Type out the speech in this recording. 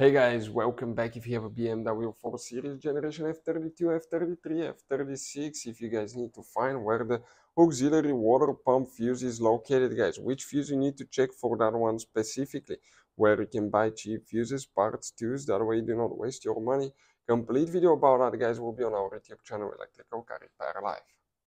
Hey guys, welcome back. If you have a BMW 4 Series generation F32, F33, F36, if you guys need to find where the auxiliary water pump fuse is located, guys, which fuse you need to check for that one specifically, where you can buy cheap fuses, parts, tools, that way you do not waste your money. Complete video about that, guys, will be on our YouTube channel, Electrical Car Repair Live.